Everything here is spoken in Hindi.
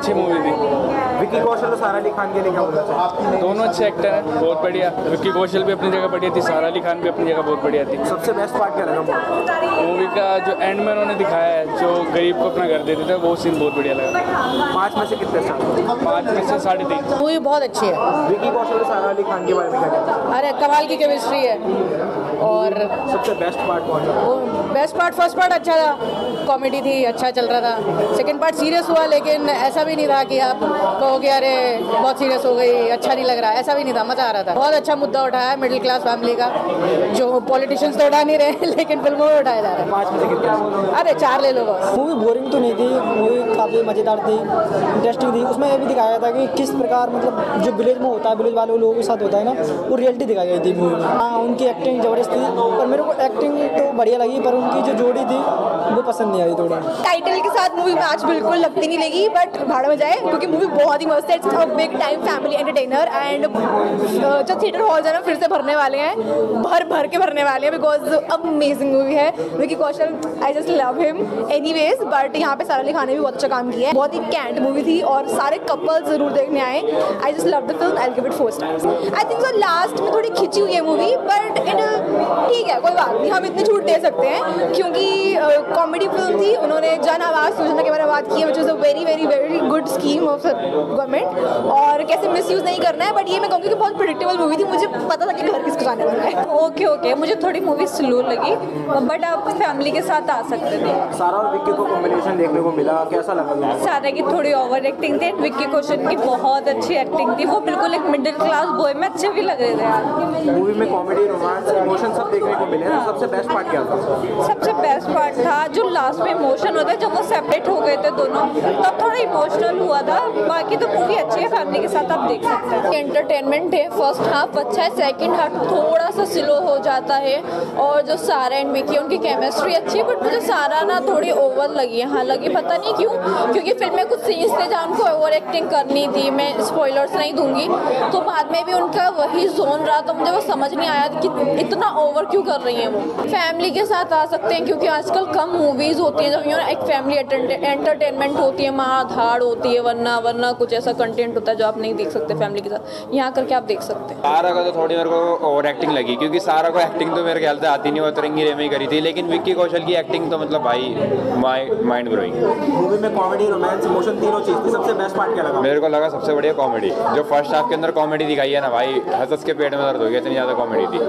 अच्छी मूवी थी। विक्की कौशल और सारा अली खान के लिए क्या बोलना चाहिए? दोनों अच्छे एक्टर हैं, बहुत बढ़िया। विक्की कौशल भी अपनी जगह बढ़िया थी, सारा अली खान भी अपनी जगह बहुत बढ़िया थी। सबसे बेस्ट पार्ट क्या लगा मूवी का जो एंड में उन्होंने दिखाया है, जो गरीब को अपना घर दे देता है, वो सीन बहुत बढ़िया लगा। 5 में से कितने स्टार? 5 में से 3.5। मूवी बहुत अच्छी है। विक्की कौशल और सारा अली खान के बारे में क्या कहते हैं? अरे कमाल की केमिस्ट्री है। और सबसे बेस्ट पार्ट कौन सा? वो बेस्ट पार्ट फर्स्ट पार्ट अच्छा था, कॉमेडी थी, अच्छा चल रहा था। सेकंड पार्ट सीरियस हुआ, लेकिन ऐसा भी नहीं था कि आप कहोगे अरे बहुत सीरियस हो गई, अच्छा नहीं लग रहा, ऐसा भी नहीं था, मजा आ रहा था। बहुत अच्छा मुद्दा उठाया मिडिल क्लास फैमिली का, जो पॉलिटिशियंस तो उठा नहीं रहे लेकिन फिल्मों में उठाया जा रहा है। 5 में से कितने? अरे 4 ले लो बस। मूवी बोरिंग तो नहीं थी, मूवी काफ़ी मज़ेदार थी, इंटरेस्टिंग थी। उसमें ये भी दिखाया था कि किस प्रकार मतलब जो विलेज में होता है, विलेज वाले लोगों के साथ होता है ना, वो रियलिटी दिखाई गई थी मूवी में। हाँ, उनकी एक्टिंग ज़बरदस्त थी, पर मेरे को एक्टिंग तो बढ़िया लगी, पर उनकी जो जोड़ी थी वो पसंद नहीं आई थोड़ी। टाइटल के साथ मूवी मैच बिल्कुल लगती नहीं लगी, बट भाड़ में जाए क्योंकि मूवी बहुत ही मस्त है। It's a big time family entertainer and जो थिएटर हॉल है ना फिर से भरने वाले हैं, भर के भरने वाले हैं, बिकॉज अमेजिंग मूवी है। Vicky Kaushal, I just love him anyways, but यहाँ पे सारा अली खान ने भी बहुत अच्छा काम किया है। बहुत ही कैंट मूवी थी और सारे कपल्स जरूर देखने आए। I just love the film, I give it 4 stars. I think so last में थोड़ी खिंची हुई है मूवी, बट इट ठीक है, कोई बात नहीं, हम इतनी छूट दे सकते हैं क्योंकि कॉमेडी फिल्म थी। उन्होंने जन आवाज़ योजना के बारे में बात की है, which is a very very very good scheme of government, और कैसे मिसयूज़ नहीं करना है। बट ये मैं कहूँगी कि बहुत प्रेडिक्टेबल मूवी थी, मुझे पता था कि घर किसको जाने वाला है। ओके, मुझे थोड़ी मूवी स्लो लगी, बट आप फैमिली के साथ आ सकते थे। सारा और विक्की को कॉम्बिनेशन देखने को मिला, कैसा लगा? सारा की थोड़ी ओवर एक्टिंग थी, विक्की कौशल की बहुत अच्छी एक्टिंग थी। वो बिल्कुल एक मिडिल क्लास बॉय में अच्छे भी लग रहे थे यार। मूवी में कॉमेडी, रोमांस, इमोशन सब देखने को मिले, तो सबसे बेस्ट पार्ट क्या था? सबसे बेस्ट पार्ट था जो लास्ट में इमोशन होता है, जब वो सेपरेट हो गए थे दोनों, तब थोड़ा इमोशनल हुआ था। बाकी तो मूवी अच्छी है, फैमिली के साथ आप देख सकते हैं। एंटरटेनमेंट है, फर्स्ट हाफ अच्छा है, सेकंड हाफ थोड़ा सा स्लो हो जाता है। और जो सारा एंड विक्की उनकी केमिस्ट्री अच्छी है, बट मुझे सारा ना थोड़ी ओवर लगी है। हालांकि पता नहीं क्यों, क्योंकि फिल्म में कुछ सीन्स थे जहाँ उनको ओवर एक्टिंग करनी थी। मैं स्पॉयलर्स नहीं दूंगी, तो बाद में भी उनका वही जोन रहा, तो मुझे वो समझ नहीं आया कि इतना ओवर क्यों कर रही हैं वो। फैमिली के साथ आ सकते हैं, क्योंकि आजकल कम मूवीज़ होती हैं जब एक फैमिली एंटरटेनमेंट होती है, मार धाड़ होती है, वरना कुछ ऐसा कंटेंट होता है जो आप नहीं देख सकते फैमिली के साथ। यहाँ करके आप देख सकते हैं। सारा का तो थोड़ी मेरे को ओवर एक्टिंग लगी, क्योंकि सारा को एक्टिंग तो मेरे ख्याल से आती नहीं, वो तिरंगी रेमे करी थी। लेकिन विक्की कौशल की एक्टिंग तो मतलब भाई माइंड ब्लोइंग। मूवी में कॉमेडी, रोमांस, इमोशन तीनों चीज थी, सबसे बेस्ट पार्ट क्या लगा? मेरे को लगा सबसे बढ़िया कॉमेडी, जो फर्स्ट हाफ के अंदर कॉमेडी दिखाई है ना भाई, हंस के पेट में दर्द हो गया, इतनी ज़्यादा कॉमेडी थी।